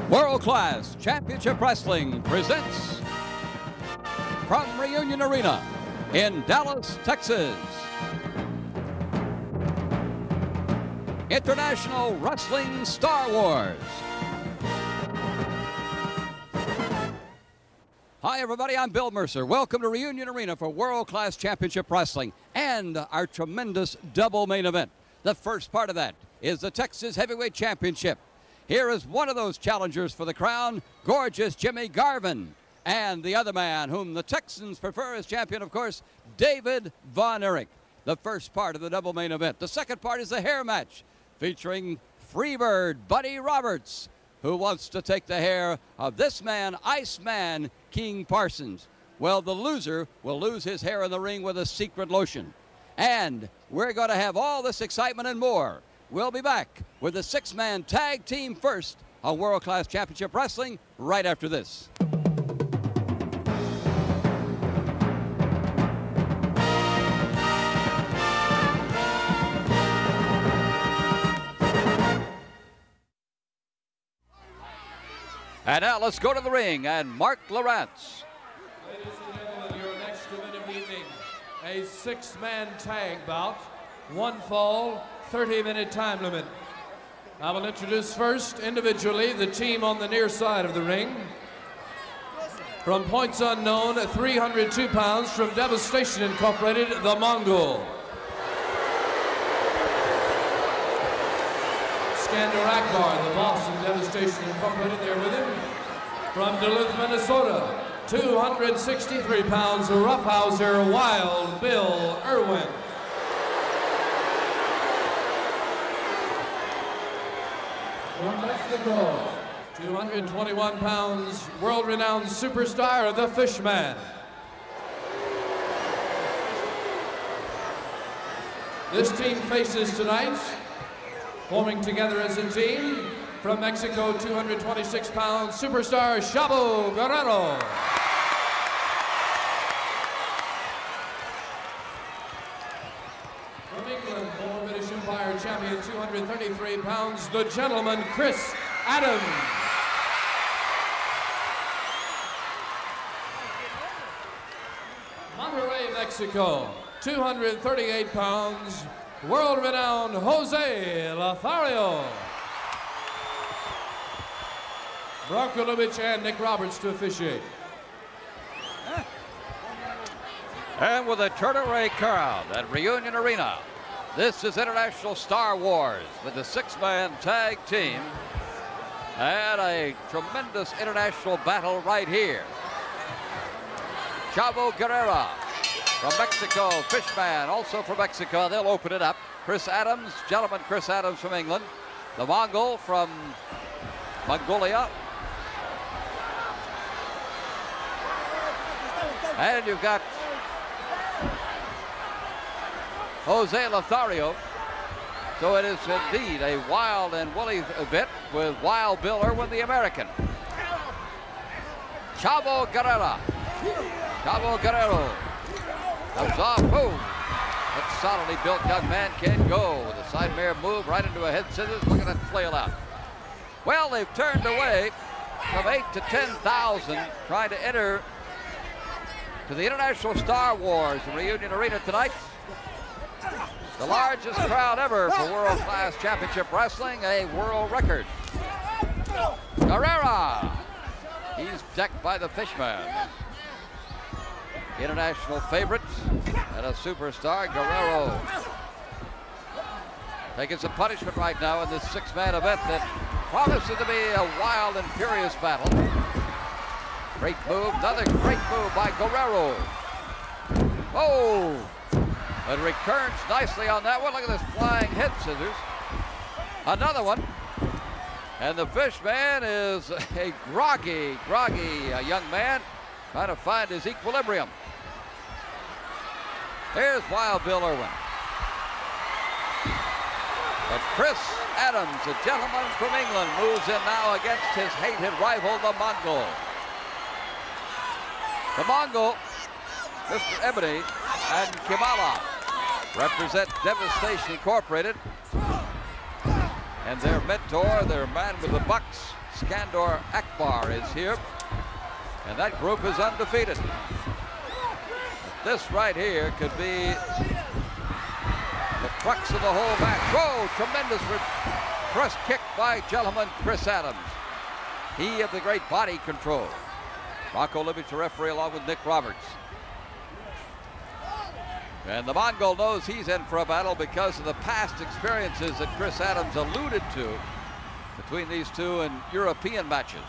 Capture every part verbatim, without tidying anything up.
World Class Championship Wrestling presents from Reunion Arena in Dallas, Texas, International Wrestling Star Wars. Hi everybody, I'm Bill Mercer. Welcome to Reunion Arena for World Class Championship Wrestling and our tremendous double main event. The first part of that is the Texas Heavyweight Championship. Here is one of those challengers for the crown, gorgeous Jimmy Garvin. And the other man, whom the Texans prefer as champion, of course, David Von Erich. The first part of the double main event. The second part is the hair match, featuring Freebird Buddy Roberts, who wants to take the hair of this man, Iceman King Parsons. Well, the loser will lose his hair in the ring with a secret lotion. And we're going to have all this excitement and more. We'll be back with the six-man tag team first on World Class Championship Wrestling right after this. And now let's go to the ring and Mark Lowrance. Ladies and gentlemen, your next event of the evening, a six-man tag bout, one fall, thirty minute time limit. I will introduce first, individually, the team on the near side of the ring. From points unknown, three hundred two pounds, from Devastation Incorporated, the Mongol. Skander Akbar, the boss of Devastation Incorporated, there with him. From Duluth, Minnesota, two hundred sixty-three pounds, Roughhouser Wild Bill Irwin. From Mexico, two hundred twenty-one pounds, world-renowned superstar, the Fishman. This team faces tonight, forming together as a team, from Mexico, two hundred twenty-six pounds, superstar Chavo Guerrero. From England, former British Empire champion, two hundred thirty-three pounds, the gentleman Chris Adams. Monterrey, Mexico, two hundred thirty-eight pounds, world-renowned Jose Lothario. Bronco Lubitsch and Nick Roberts to officiate. And with a Turtle Ray crowd at Reunion Arena, this is International Star Wars with the six-man tag team and a tremendous international battle right here. Chavo Guerrero from Mexico, Fishman also from Mexico, they'll open it up. Chris Adams, gentleman Chris Adams from England. The Mongol from Mongolia. And you've got Jose Lothario. So it is indeed a wild and woolly event with Wild Bill Irwin, the American. Chavo Guerrero. Chavo Guerrero comes off. Boom. That solidly built young man can go with a side mirror move right into a head scissors. Look at that flail out. Well, they've turned away from eight to ten thousand trying to enter to the International Star Wars in Reunion Arena tonight. The largest crowd ever for World Class Championship Wrestling, a world record. Guerrero, he's decked by the Fishman. International favorites and a superstar, Guerrero. Taking some punishment right now in this six-man event that promises to be a wild and furious battle. Great move, another great move by Guerrero. Oh, but recurrence nicely on that one. Look at this flying head scissors. Another one. And the Fishman is a groggy, groggy uh, young man trying to find his equilibrium. Here's Wild Bill Irwin. But Chris Adams, a gentleman from England, moves in now against his hated rival, the Mongol. The Mongol, Mister Ebony and Kimala, represent Devastation Incorporated. And their mentor, their man with the bucks, Skandor Akbar is here, and that group is undefeated. This right here could be the crux of the whole match. Whoa, tremendous press kick by gentleman Chris Adams. He of the great body control. Rocco Libich, the referee, along with Nick Roberts. And the Mongol knows he's in for a battle because of the past experiences that Chris Adams alluded to between these two in European matches.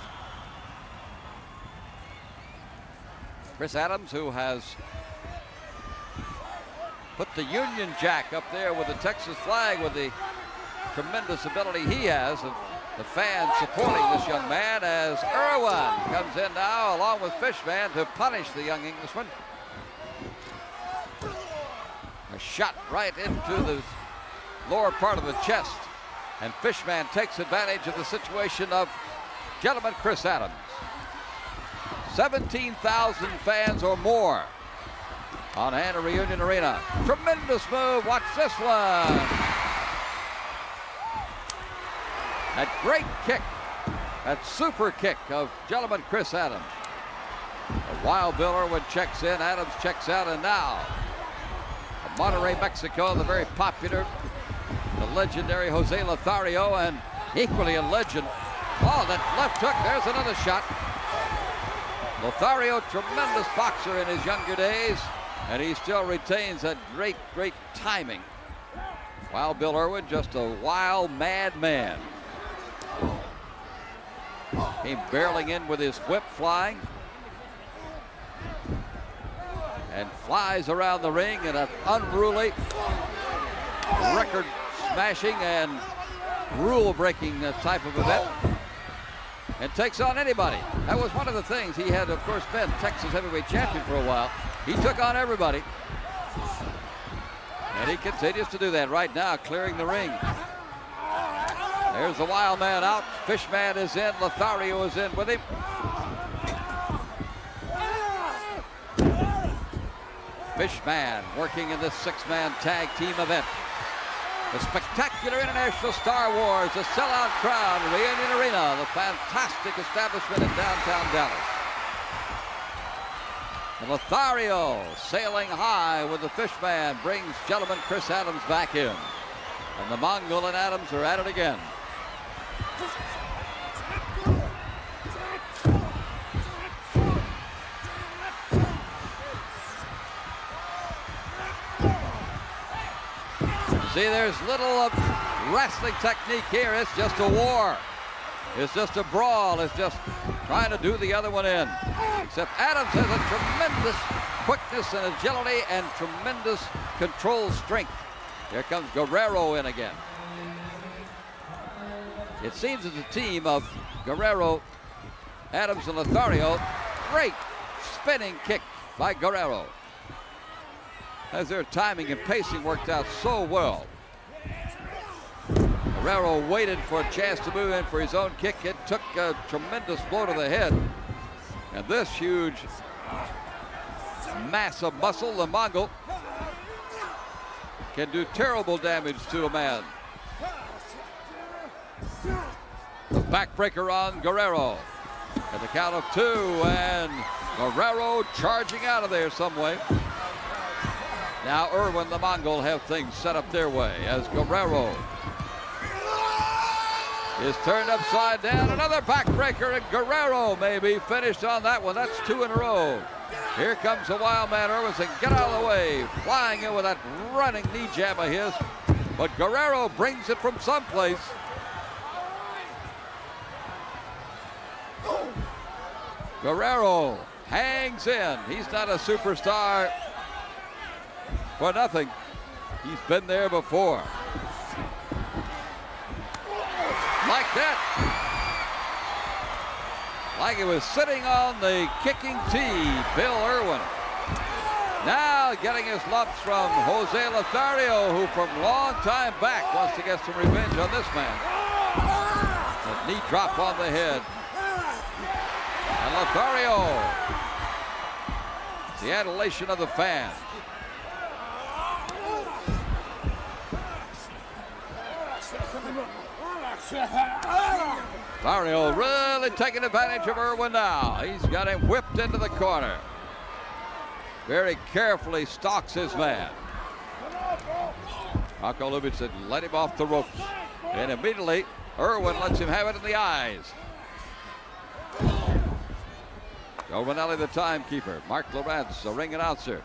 Chris Adams, who has put the Union Jack up there with the Texas flag, with the tremendous ability he has of the fans supporting this young man, as Irwin comes in now along with Fishman to punish the young Englishman. A shot right into the lower part of the chest, and Fishman takes advantage of the situation of gentleman Chris Adams. seventeen thousand fans or more on hand at Reunion Arena. Tremendous move. Watch this one. That great kick, that super kick of gentleman Chris Adams. A wild Bill Irwin checks in, Adams checks out, and now from Monterrey, Mexico, the very popular, the legendary Jose Lothario, and equally a legend. Oh, that left hook, there's another shot. Lothario, tremendous boxer in his younger days, and he still retains that great, great timing. Wild Bill Irwin, just a wild, mad man. Came barreling in with his whip flying, and flies around the ring in an unruly, record-smashing and rule-breaking type of event, and takes on anybody. That was one of the things. He had, of course, been Texas heavyweight champion for a while. He took on everybody, and he continues to do that right now, clearing the ring. There's the wild man out. Fishman is in. Lothario is in with him. Fishman working in this six-man tag team event. The spectacular International Star Wars, the sellout crowd, Reunion Arena, the fantastic establishment in downtown Dallas. And Lothario sailing high with the Fishman brings gentleman Chris Adams back in. And the Mongol and Adams are at it again. See, there's little of wrestling technique here. It's just a war. It's just a brawl. It's just trying to do the other one in. Except Adams has a tremendous quickness and agility and tremendous control strength. Here comes Guerrero in again. It seems it's a team of Guerrero, Adams, and Lothario. Great spinning kick by Guerrero, as their timing and pacing worked out so well. Guerrero waited for a chance to move in for his own kick. It took a tremendous blow to the head. And this huge mass of muscle, the Mongol, can do terrible damage to a man. The backbreaker on Guerrero. At the count of two, and Guerrero charging out of there some way. Now Irwin, the Mongol, have things set up their way as Guerrero is turned upside down. Another backbreaker, and Guerrero may be finished on that one. That's two in a row. Here comes the wild man Irwin saying, get out of the way. Flying in with that running knee jab of his. But Guerrero brings it from someplace. Guerrero hangs in. He's not a superstar for nothing. He's been there before. Like that. Like he was sitting on the kicking tee, Bill Irwin. Now getting his lumps from Jose Lothario, who from long time back wants to get some revenge on this man. A knee drop on the head. And Lothario, the adulation of the fans. Lothario really taking advantage of Irwin now. He's got him whipped into the corner. Very carefully stalks his man. Marco Lubinson let him off the ropes. And immediately, Irwin lets him have it in the eyes. Joe Manelli, the timekeeper. Mark Lowrance, the ring announcer.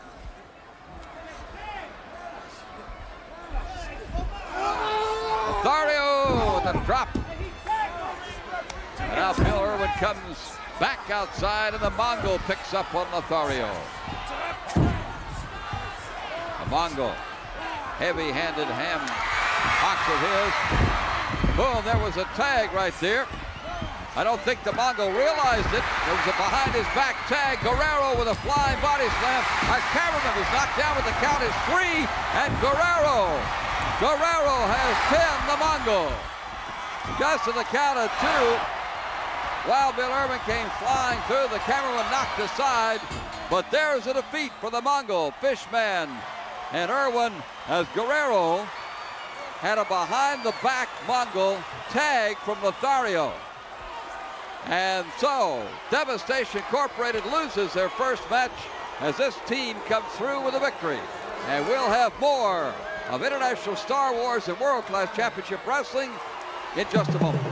Lothario with a drop. And now Bill Irwin comes back outside, and the Mongol picks up on Lothario. The Mongol, heavy-handed ham box of his. Boom, there was a tag right there. I don't think the Mongol realized it. There was a behind-his-back tag. Guerrero with a flying body slam. Our cameraman was knocked down, but the count is three, and Guerrero, Guerrero has pinned the Mongol. Just to the count of two. While Bill Irwin came flying through, the cameraman knocked aside, but there's a defeat for the Mongol. Fishman and Irwin, as Guerrero had a behind-the-back Mongol tag from Lothario. And so, Devastation Incorporated loses their first match as this team comes through with a victory. And we'll have more of International Star Wars and World Class Championship Wrestling in just a moment.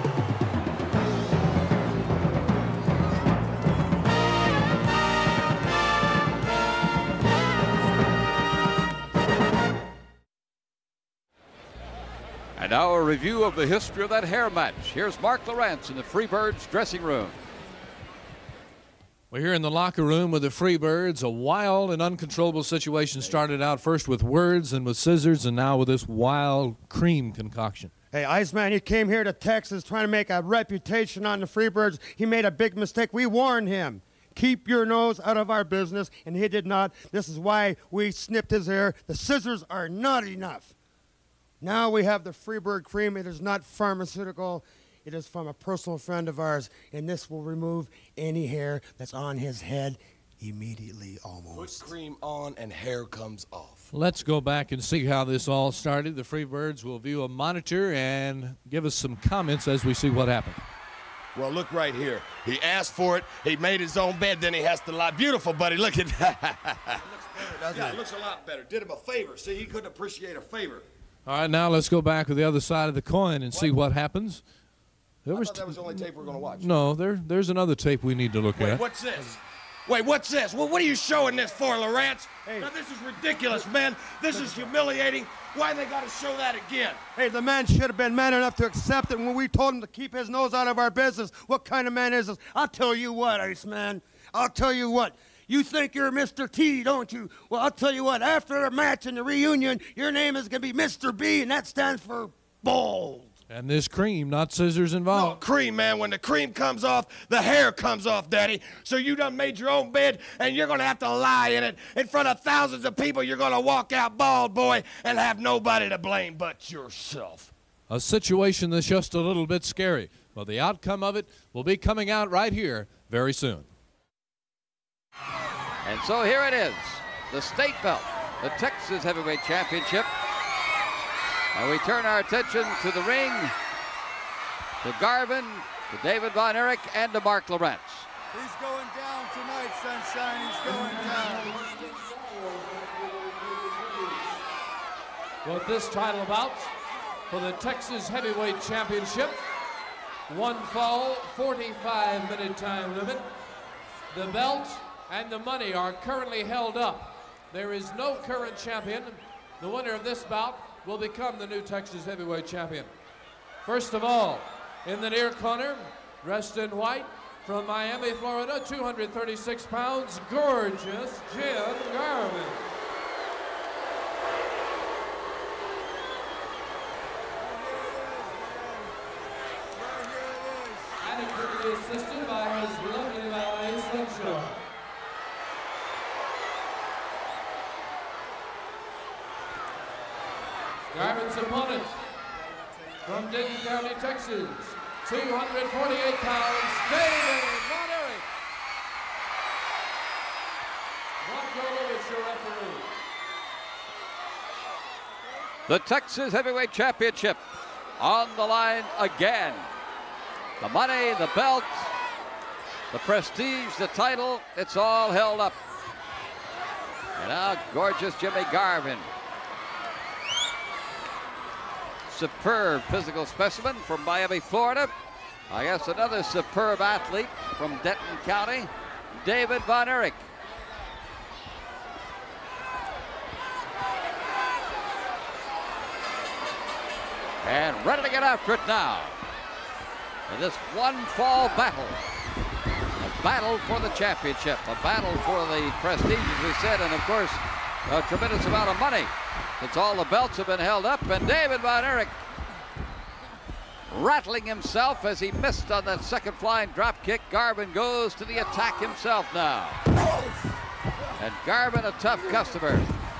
And now a review of the history of that hair match. Here's Mark Lowrance in the Freebirds dressing room. We're here in the locker room with the Freebirds. A wild and uncontrollable situation started out first with words and with scissors, and now with this wild cream concoction. Hey, Iceman, he came here to Texas trying to make a reputation on the Freebirds. He made a big mistake. We warned him. Keep your nose out of our business, and he did not. This is why we snipped his hair. The scissors are not enough. Now we have the Freebird cream. It is not pharmaceutical. It is from a personal friend of ours, and this will remove any hair that's on his head immediately almost. Put cream on and hair comes off. Let's go back and see how this all started. The Freebirds will view a monitor and give us some comments as we see what happened. Well, look right here. He asked for it. He made his own bed. Then he has to lie. Beautiful, buddy. Look at that. It looks better, doesn't yeah, it? It looks a lot better. Did him a favor. See, he couldn't appreciate a favor. All right, now let's go back to the other side of the coin and what? see what happens. There I was thought that was the only tape we're going to watch. No, there, there's another tape we need to look Wait, at. What's this? Wait, what's this? Well, what are you showing this for, Lowrance? Hey. Now, this is ridiculous, man. This is humiliating. Why they got to show that again? Hey, the man should have been man enough to accept it when we told him to keep his nose out of our business. What kind of man is this? I'll tell you what, Iceman. I'll tell you what. You think you're Mister T, don't you? Well, I'll tell you what. After the match and the reunion, your name is going to be Mister B, and that stands for bold. And this cream, not scissors involved. No, cream, man. When the cream comes off, the hair comes off, Daddy. So you done made your own bed, and you're going to have to lie in it. In front of thousands of people, you're going to walk out bald, boy, and have nobody to blame but yourself. A situation that's just a little bit scary. Well, the outcome of it will be coming out right here very soon. And so here it is, the state belt, the Texas Heavyweight Championship. And we turn our attention to the ring, to Garvin, to David Von Erich, and to Mark Lowrance. He's going down tonight, Sunshine. He's going down. With this title bout for the Texas Heavyweight Championship, one fall, forty-five minute time limit. The belt and the money are currently held up. There is no current champion. The winner of this bout will become the new Texas Heavyweight Champion. First of all, in the near corner, dressed in white, from Miami, Florida, two hundred thirty-six pounds, gorgeous Jim Garvin. Adequately assisted by his lovely valet, Sunshine. Garvin's opponent from Denton County, Texas, two hundred forty-eight pounds, David Von Erich. Marco Lowrance, your referee. The Texas Heavyweight Championship on the line again. The money, the belt, the prestige, the title, it's all held up. And now gorgeous Jimmy Garvin. Superb physical specimen from Miami, Florida. I guess another superb athlete from Denton County, David Von Erich. And ready to get after it now. In this one fall battle. A battle for the championship. A battle for the prestige, as we said, and of course, a tremendous amount of money. Since all the belts have been held up, and David Von Erich rattling himself as he missed on that second flying drop kick. Garvin goes to the attack himself now. And Garvin, a tough customer.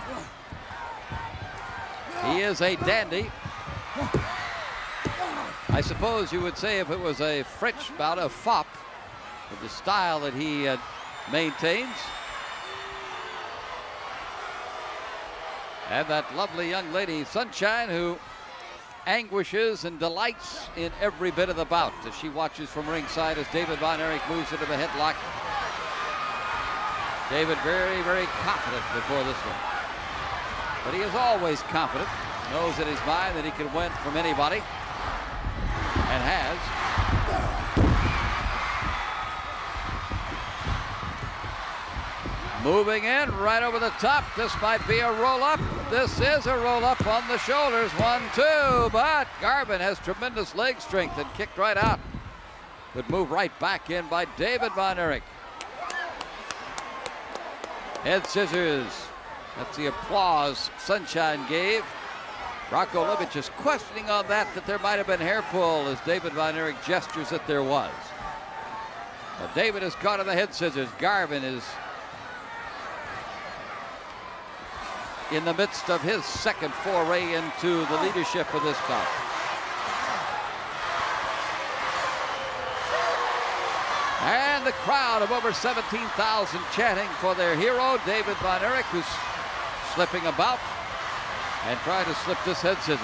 He is a dandy. I suppose you would say if it was a French bout, a fop, with the style that he uh, maintains. And that lovely young lady, Sunshine, who anguishes and delights in every bit of the bout as she watches from ringside as David Von Erich moves into the headlock. David very, very confident before this one. But he is always confident, knows in his mind that he can win from anybody, and has. Moving in right over the top. This might be a roll-up. This is a roll-up on the shoulders. One, two, but Garvin has tremendous leg strength and kicked right out. Would move right back in by David Von Erich. Head scissors. That's the applause Sunshine gave. Rocco Levitch is questioning on that, that there might have been hair pull as David Von Erich gestures that there was. Well, David is caught in the head scissors. Garvin is in the midst of his second foray into the leadership of this bout. And the crowd of over seventeen thousand chanting for their hero, David Von Erich, who's slipping about and trying to slip this head scissors.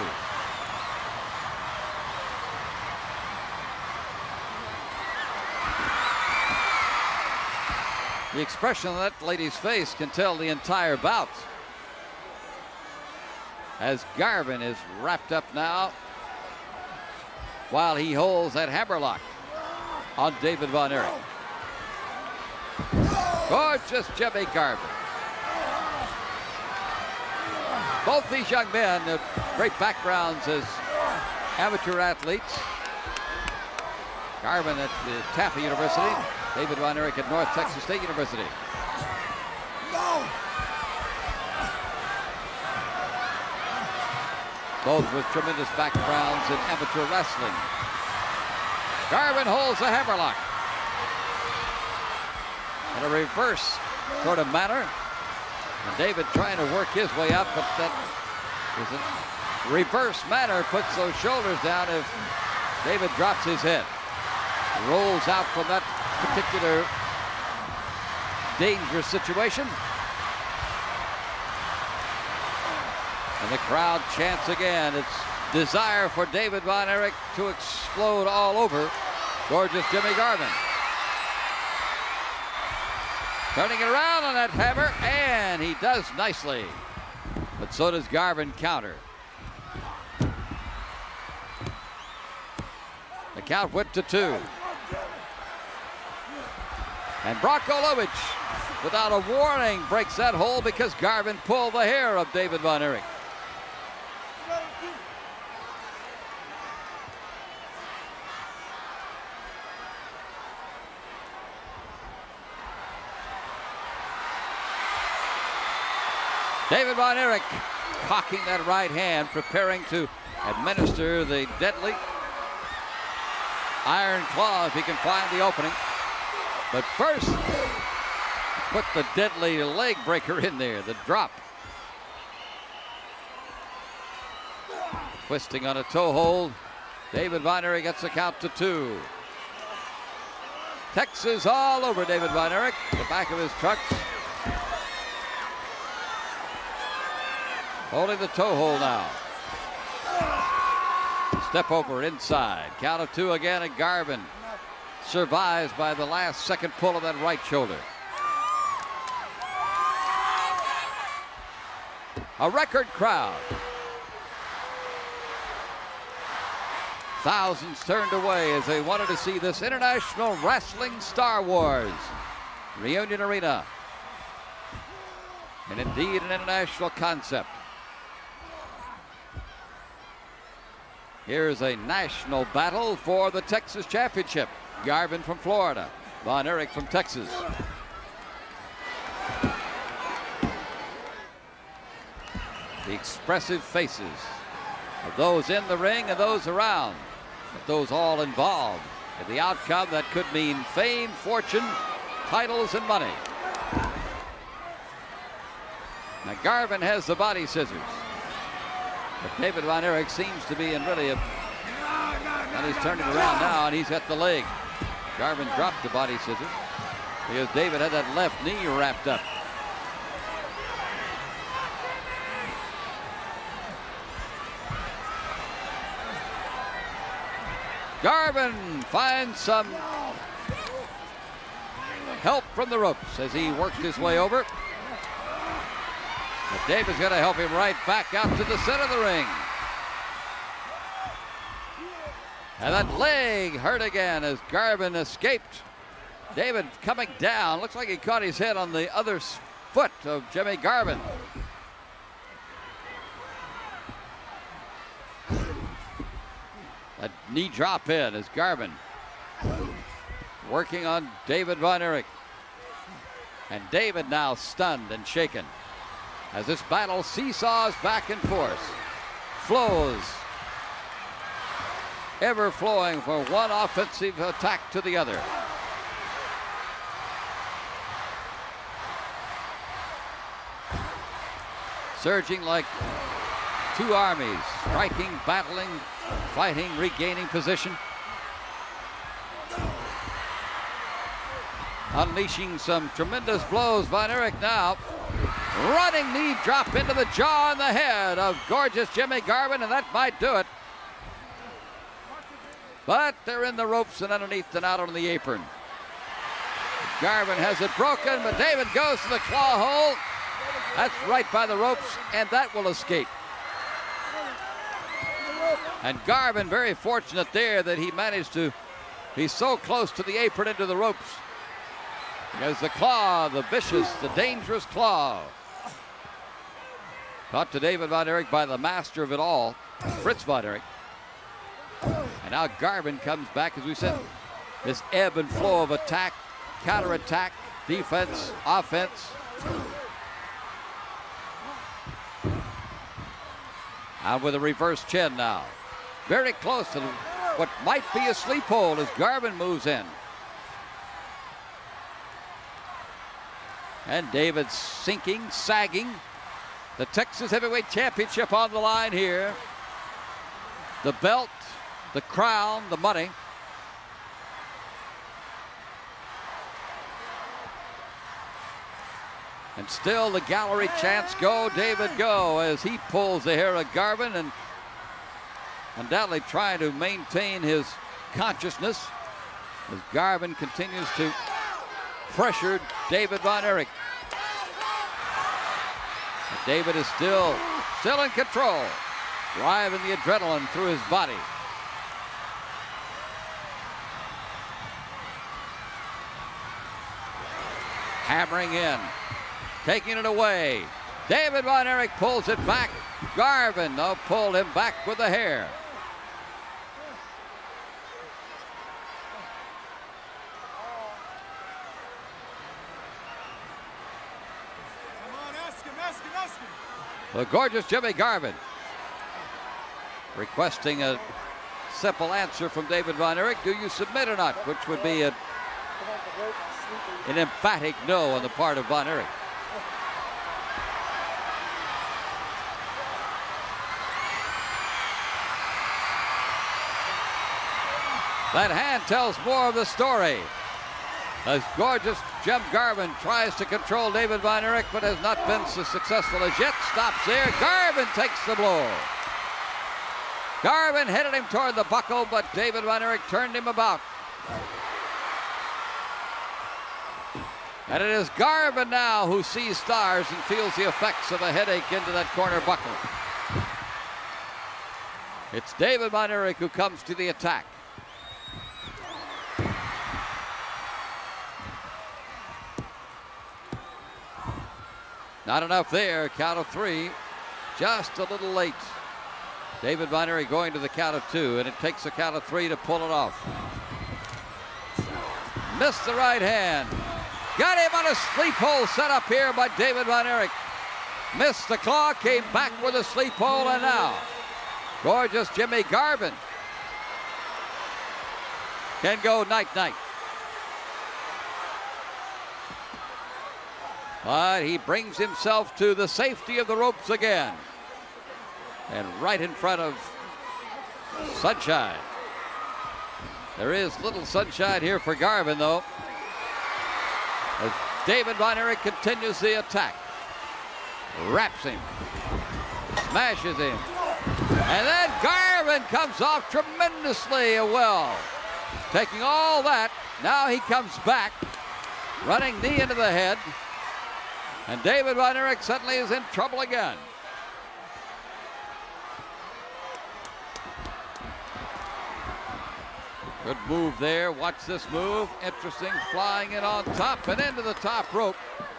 The expression on that lady's face can tell the entire bout. As Garvin is wrapped up now while he holds that hammerlock on David Von Erich. Gorgeous Jimmy Garvin. Both these young men have great backgrounds as amateur athletes. Garvin at the Tampa University, David Von Erich at North Texas State University. Both with tremendous backgrounds in amateur wrestling. Garvin holds the hammerlock in a reverse sort of manner. And David trying to work his way up, but that is a reverse manner, puts those shoulders down if David drops his head. Rolls out from that particular dangerous situation. And the crowd chants again. It's desire for David Von Erich to explode all over gorgeous Jimmy Garvin. Turning it around on that hammer, and he does nicely. But so does Garvin counter. The count went to two. And Rocco Levitch, without a warning, breaks that hold because Garvin pulled the hair of David Von Erich. David Von Erich cocking that right hand, preparing to administer the deadly iron claw if he can find the opening. But first, put the deadly leg breaker in there, the drop. Twisting on a toe hold. David Von Erich gets the count to two. Texas all over David Von Erich, the back of his trucks. Holding the toe hold now. Step over inside. Count of two again, and Garvin survives by the last second pull of that right shoulder. A record crowd. Thousands turned away as they wanted to see this International Wrestling Star Wars. Reunion Arena. And indeed an international concept. Here's a national battle for the Texas Championship. Garvin from Florida, Von Erich from Texas. The expressive faces of those in the ring and those around, but those all involved in the outcome that could mean fame, fortune, titles, and money. Now Garvin has the body scissors, but David Von Erich seems to be in really a, and he's turning around now, and he's at the leg. Garvin dropped the body scissors because David had that left knee wrapped up. Garvin finds some help from the ropes as he works his way over. But David's going to help him right back out to the center of the ring. And that leg hurt again as Garvin escaped. David coming down. Looks like he caught his head on the other foot of Jimmy Garvin. A knee drop in as Garvin working on David Von Erich. And David now stunned and shaken as this battle seesaws back and forth, flows, ever flowing from one offensive attack to the other. Surging like two armies, striking, battling, fighting, regaining position. Unleashing some tremendous blows. Von Erich now running knee drop into the jaw and the head of gorgeous Jimmy Garvin, and that might do it. But they're in the ropes and underneath and out on the apron. Garvin has it broken, but David goes to the claw hole. That's right by the ropes, and that will escape. And Garvin very fortunate there that he managed to, he's so close to the apron into the ropes. There's the claw, the vicious, the dangerous claw. Caught to David Von Erich by the master of it all, Fritz Von Erich. And now Garvin comes back, as we said, this ebb and flow of attack, counterattack, defense, offense. And with a reverse chin now. Very close to what might be a sleep hold as Garvin moves in. And David sinking, sagging. The Texas Heavyweight Championship on the line here. The belt, the crown, the money. And still the gallery chants, "Go, David, go," as he pulls the hair of Garvin and undoubtedly trying to maintain his consciousness as Garvin continues to pressure David Von Erich. But David is still, still in control, driving the adrenaline through his body. Hammering in, taking it away. David Von Erich pulls it back. Garvin, though, pulled him back with the hair. The gorgeous Jimmy Garvin requesting a simple answer from David Von Erich. Do you submit or not? Which would be a, an emphatic no on the part of Von Erich. That hand tells more of the story. As gorgeous Jim Garvin tries to control David Von Erich, but has not been so successful as yet. Stops there. Garvin takes the blow. Garvin headed him toward the buckle, but David Von Erich turned him about. And it is Garvin now who sees stars and feels the effects of a headache into that corner buckle. It's David Von Erich who comes to the attack. Not enough there, count of three. Just a little late. David Von Erich going to the count of two, and it takes a count of three to pull it off. Missed the right hand. Got him on a sleep hold set up here by David Von Erich. Missed the claw, came back with a sleep hold, and now gorgeous Jimmy Garvin can go night-night. But he brings himself to the safety of the ropes again. And right in front of Sunshine. There is little sunshine here for Garvin, though. As David Von Erich continues the attack. Wraps him. Smashes him. And then Garvin comes off tremendously well. Taking all that, now he comes back. Running knee into the head. And David Von Erich suddenly is in trouble again. Good move there. Watch this move. Interesting. Flying in on top and into the top rope.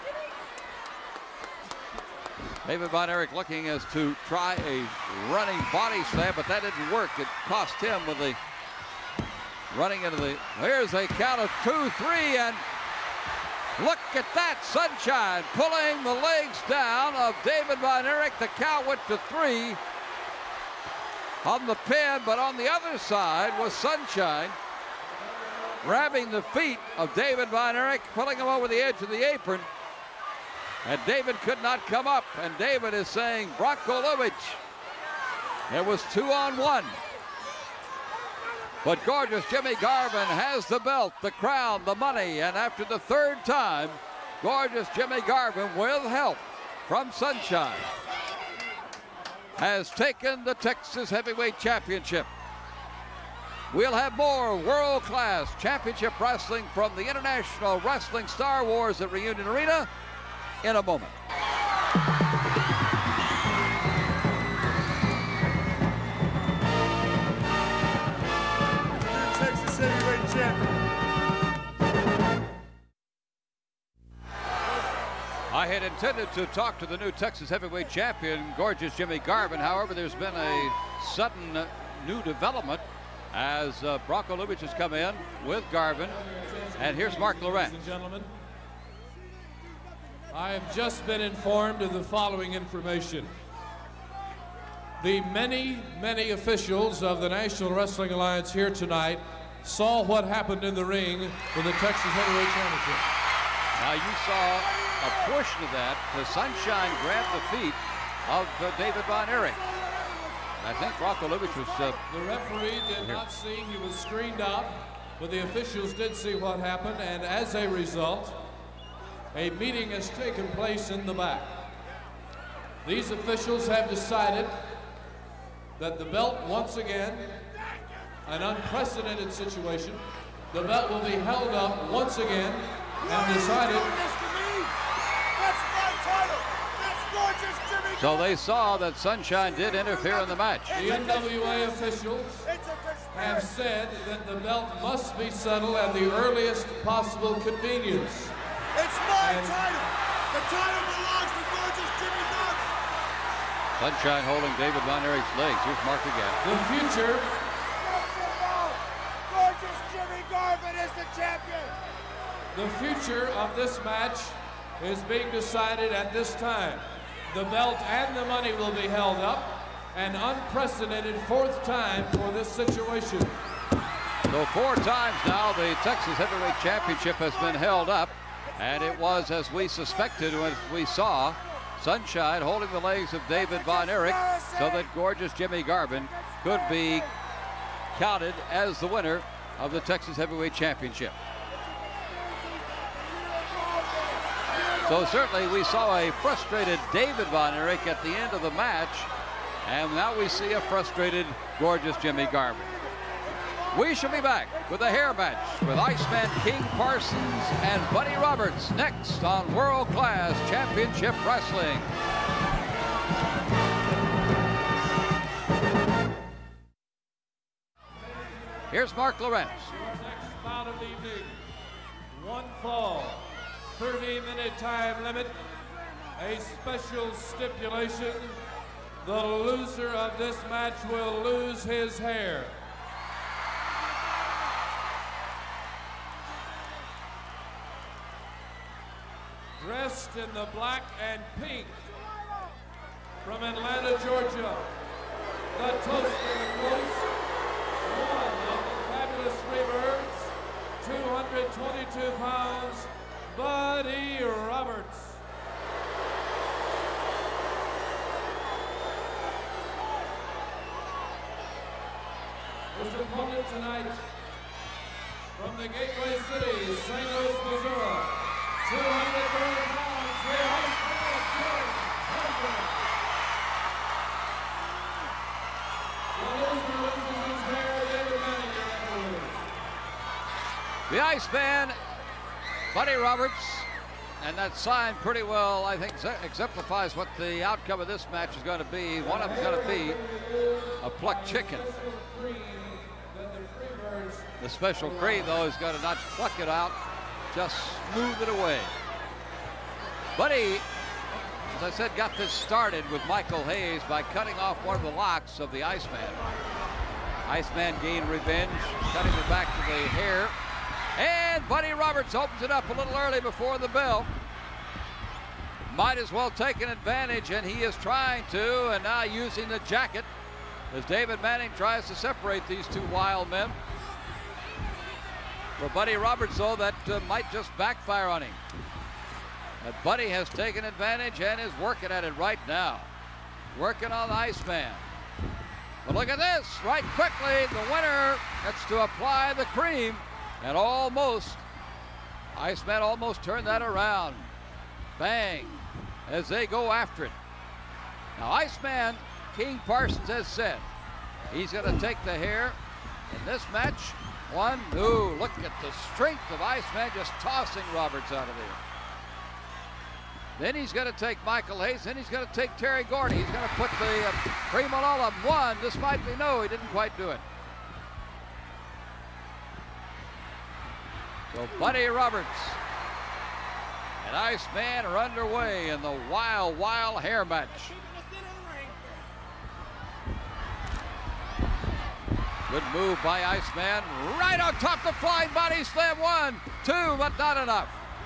David Von Erich looking as to try a running body slam, but that didn't work. It cost him with the running into the. Here's a count of two, three, and look at that. Sunshine pulling the legs down of David Von Erich. The count went to three on the pin, but on the other side was Sunshine grabbing the feet of David Von Erich, pulling him over the edge of the apron. And David could not come up. And David is saying, Bronko Lubich, it was two on one. But gorgeous Jimmy Garvin has the belt, the crown, the money. And after the third time, gorgeous Jimmy Garvin, with help from Sunshine, has taken the Texas Heavyweight Championship. We'll have more world-class championship wrestling from the International Wrestling Star Wars at Reunion Arena in a moment. Texas Heavyweight Champion. I had intended to talk to the new Texas Heavyweight Champion, gorgeous Jimmy Garvin. However, there's been a sudden uh, new development as uh, Bronko Lubich has come in with Garvin. And here's Mark Lorenz. Ladies and gentlemen, I have just been informed of the following information. The many, many officials of the National Wrestling Alliance here tonight saw what happened in the ring for the Texas Heavyweight Championship. Now you saw a portion of that. The Sunshine grabbed the feet of uh, David Von Erich. I think Bronko Lubich was... Uh, the referee did here. not see, he was screened out, but the officials did see what happened, and as a result, a meeting has taken place in the back. These officials have decided that the belt, once again, an unprecedented situation, the belt will be held up once again and decided. So they saw that Sunshine did interfere in the match. The N W A officials have said that the belt must be settled at the earliest possible convenience. It's my and title. The title belongs to gorgeous Jimmy Garvin. Sunshine holding David Von Erich's legs. Here's Mark again. The future. Gorgeous Jimmy Garvin is the champion. The future of this match is being decided at this time. The belt and the money will be held up. An unprecedented fourth time for this situation. So four times now the Texas Heavyweight Championship has been held up. And it was, as we suspected, when we saw Sunshine holding the legs of David Von Erich so that gorgeous Jimmy Garvin could be counted as the winner of the Texas Heavyweight Championship. So certainly we saw a frustrated David Von Erich at the end of the match And now we see a frustrated, gorgeous Jimmy Garvin. We shall be back with a hair match with Iceman King Parsons and Buddy Roberts next on World Class Championship Wrestling. Here's Mark Lowrance. Next bout of the evening, one fall, thirty minute time limit, a special stipulation. The loser of this match will lose his hair. Dressed in the black and pink from Atlanta, Georgia, the toast of the close, one of the fabulous Freebirds, two hundred twenty-two pounds, Buddy Roberts. His opponent tonight, from the Gateway City, Saint Louis, Missouri, two hundred thirty pounds, the Iceman King Parsons. The loser loses his hair, David Manning, your referee. The Iceman, Buddy Roberts, and that sign pretty well, I think, exemplifies what the outcome of this match is going to be. One of them is going to be a plucked chicken. The special cream, though, is going to not pluck it out, just smooth it away. Buddy, as I said, got this started with Michael Hayes by cutting off one of the locks of the Iceman. Iceman gained revenge, cutting it back to the hair. And Buddy Roberts opens it up a little early before the bell. Might as well take an advantage, and he is trying to, and now using the jacket as David Manning tries to separate these two wild men. For Buddy Roberts, though, that uh, might just backfire on him. But Buddy has taken advantage and is working at it right now. Working on the Iceman. But look at this, right quickly, the winner gets to apply the cream, and almost, Iceman almost turned that around. Bang, as they go after it. Now Iceman, King Parsons has said, he's gonna take the hair in this match. One, two, look at the strength of Iceman just tossing Roberts out of there. Then he's going to take Michael Hayes. Then he's going to take Terry Gordy. He's going to put the uh, cream on all of them. One, this might be, no, he didn't quite do it. So Buddy Roberts and Iceman are underway in the wild, wild hair match. Good move by Iceman. Right on top, the flying body slam. One, two, but not enough.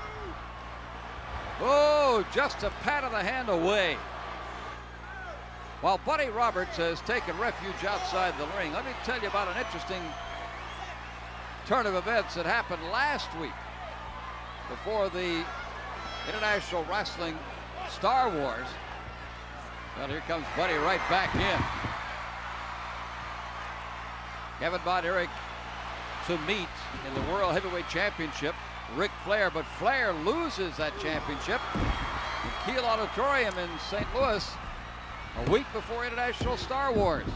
Oh, just a pat of the hand away. While Buddy Roberts has taken refuge outside the ring, let me tell you about an interesting turn of events that happened last week before the International Wrestling Star Wars. Well, here comes Buddy right back in. Kevin Von Erich to meet in the World Heavyweight Championship Ric Flair, but Flair loses that championship in Kiel Auditorium in Saint Louis a week before International Star Wars.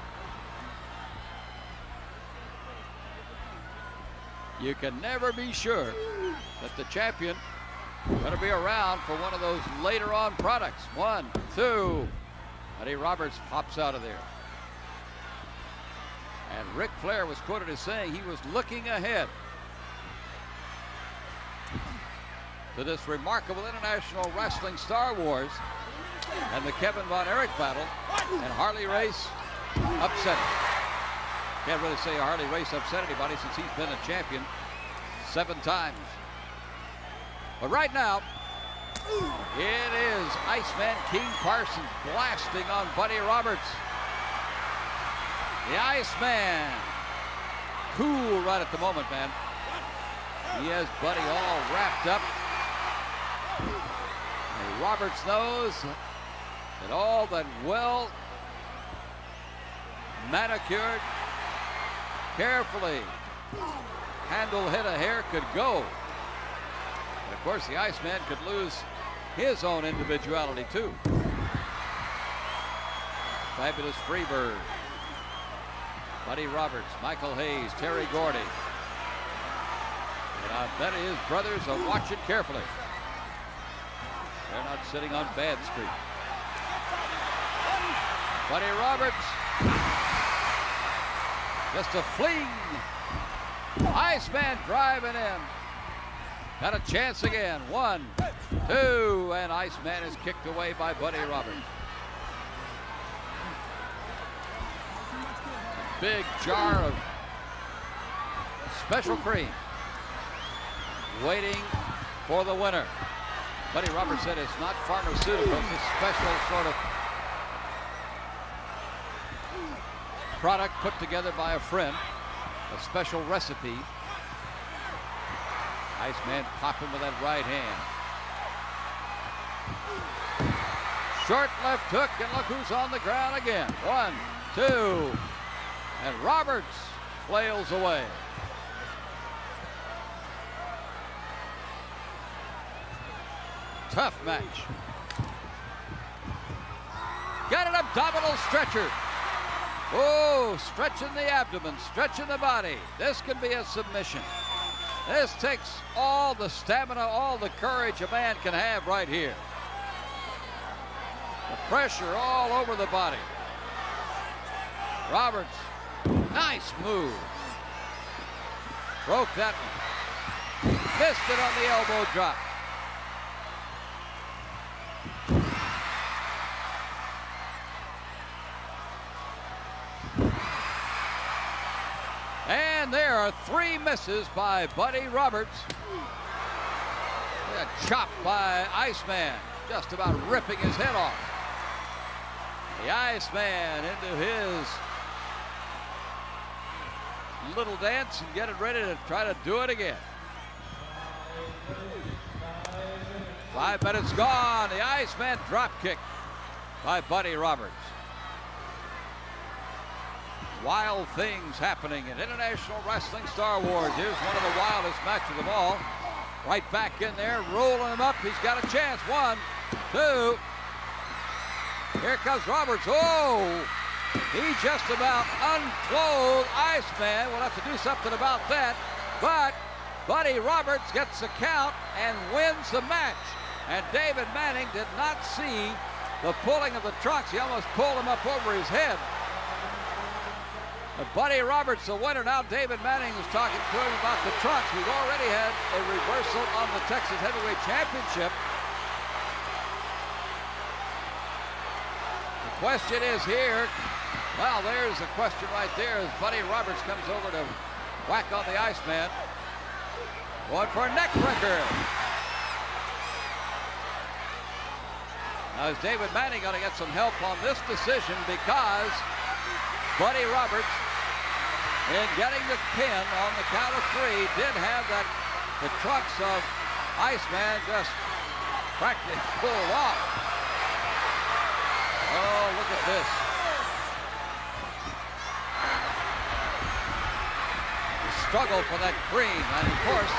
You can never be sure that the champion is going to be around for one of those later on products. One, two, Buddy Roberts pops out of there. And Ric Flair was quoted as saying he was looking ahead to this remarkable International Wrestling Star Wars and the Kevin Von Erich battle, and Harley Race upset him. Can't really say Harley Race upset anybody since he's been a champion seven times. But right now, it is Iceman King Parsons blasting on Buddy Roberts. The Iceman, cool right at the moment, man. He has Buddy all wrapped up. And Roberts knows that all that well manicured, carefully handled head of hair could go. And of course, the Iceman could lose his own individuality too. Fabulous Freebird. Buddy Roberts, Michael Hayes, Terry Gordy. And I bet his brothers are watching carefully. They're not sitting on bad street. Buddy Roberts. Just a fling. Iceman driving in. Got a chance again. One, two, and Iceman is kicked away by Buddy Roberts. Big jar of special cream waiting for the winner. Buddy Roberts said it's not pharmaceutical, it's a special sort of product put together by a friend, a special recipe. Iceman popping with that right hand. Short left hook, and look who's on the ground again. One, two, and Roberts flails away. Tough match. Got an abdominal stretcher. Oh, stretching the abdomen, stretching the body. This can be a submission. This takes all the stamina, all the courage a man can have right here. The pressure all over the body. Roberts, nice move. Broke that one. Missed it on the elbow drop. And there are three misses by Buddy Roberts. A chop by Iceman, just about ripping his head off. The Iceman into his little dance and getting ready to try to do it again. Five minutes gone. The Iceman drop kick by Buddy Roberts. Wild things happening in International Wrestling Star Wars. Here's one of the wildest matches of all. Right back in there, rolling him up. He's got a chance. One, two. Here comes Roberts. Oh, he just about unclothed Iceman. We'll have to do something about that. But Buddy Roberts gets the count and wins the match. And David Manning did not see the pulling of the trunks. He almost pulled him up over his head. But Buddy Roberts, the winner. Now David Manning was talking to him about the trunks. We've already had a reversal on the Texas Heavyweight Championship. The question is here, well, there's the question right there as Buddy Roberts comes over to whack on the Iceman. Going for a neck breaker. Now is David Manning going to get some help on this decision, because Buddy Roberts, in getting the pin on the count of three, did have that the trunks of Iceman just practically pulled off. Oh, look at this. The struggle for that cream, and of course,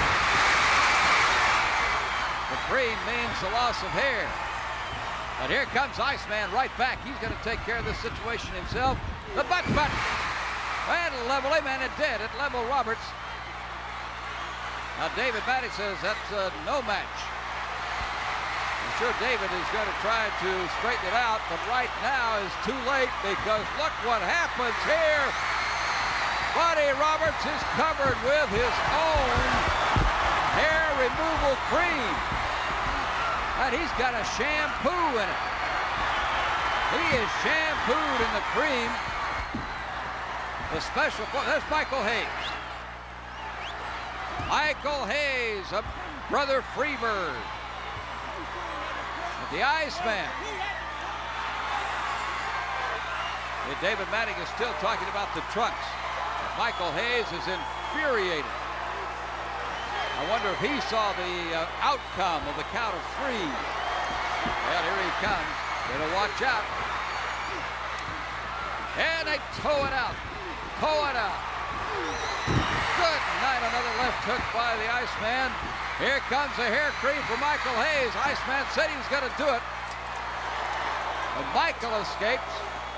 the cream means the loss of hair. But here comes Iceman right back. He's going to take care of this situation himself. The butt butt. And level him, and it did. It leveled Roberts. Now David Manning says that's uh, no match. I'm sure David is going to try to straighten it out, but right now is too late, because look what happens here. Buddy Roberts is covered with his own hair removal cream. And he's got a shampoo in it. He is shampooed in the cream. The special, there's Michael Hayes. Michael Hayes, a brother Freebird. The Iceman. And David Manning is still talking about the trunks. Michael Hayes is infuriated. I wonder if he saw the uh, outcome of the count of three. Well, here he comes. Better watch out. And they tow it out. Tow it out. Good night. Another left hook by the Iceman. Here comes the hair cream for Michael Hayes. Iceman said he was going to do it. But Michael escapes.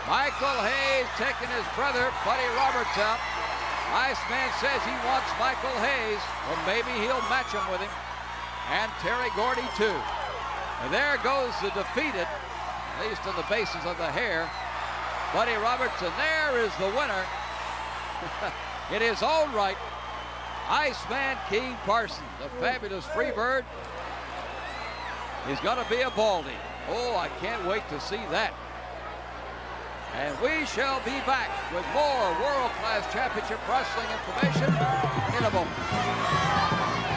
Michael Hayes taking his brother, Buddy Roberts, out. Iceman says he wants Michael Hayes. Well, maybe he'll match him with him. And Terry Gordy, too. And there goes the defeated, at least on the basis of the hair, Buddy Roberts, and there is the winner. In his own right, Iceman King Parsons, the fabulous Freebird, is going to be a Baldy. Oh, I can't wait to see that. And we shall be back with more World Class Championship Wrestling information in a moment.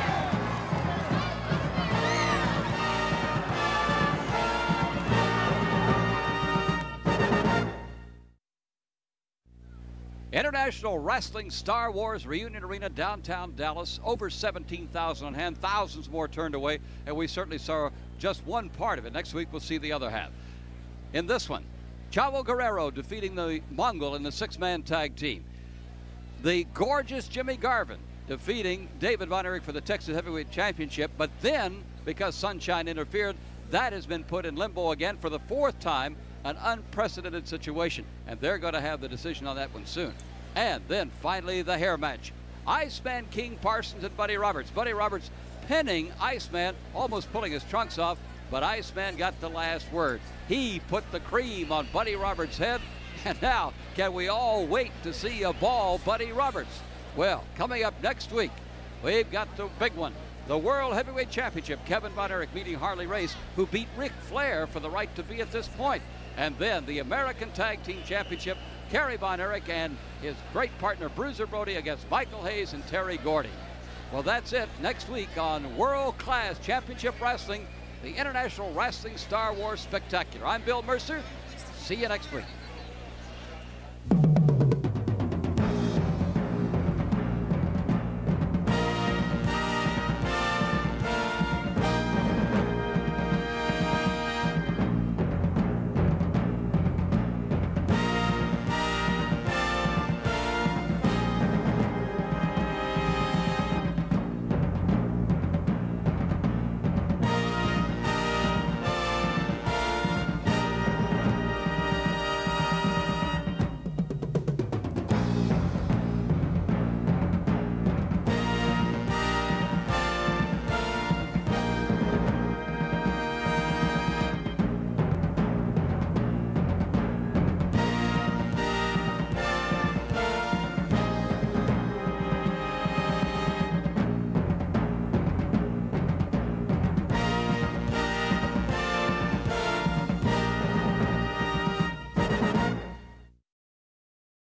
International Wrestling Star Wars Reunion Arena, downtown Dallas. Over seventeen thousand on hand, thousands more turned away, and we certainly saw just one part of it. Next week, we'll see the other half. In this one, Chavo Guerrero defeating the Mongol in the six-man tag team. The gorgeous Jimmy Garvin defeating David Von Erich for the Texas Heavyweight Championship, but then, because Sunshine interfered, that has been put in limbo again for the fourth time. An unprecedented situation, and they're going to have the decision on that one soon. And then finally the hair match. Iceman King Parsons and Buddy Roberts. Buddy Roberts pinning Iceman, almost pulling his trunks off, but Iceman got the last word. He put the cream on Buddy Roberts' head, and now can we all wait to see a ball Buddy Roberts? Well, coming up next week, we've got the big one. The World Heavyweight Championship, Kevin Von Erich meeting Harley Race, who beat Ric Flair for the right to be at this point. And then the American Tag Team Championship, Kerry Von Erich and his great partner Bruiser Brody against Michael Hayes and Terry Gordy. Well, that's it. Next week on World Class Championship Wrestling, the International Wrestling Star Wars Spectacular. I'm Bill Mercer. See you next week.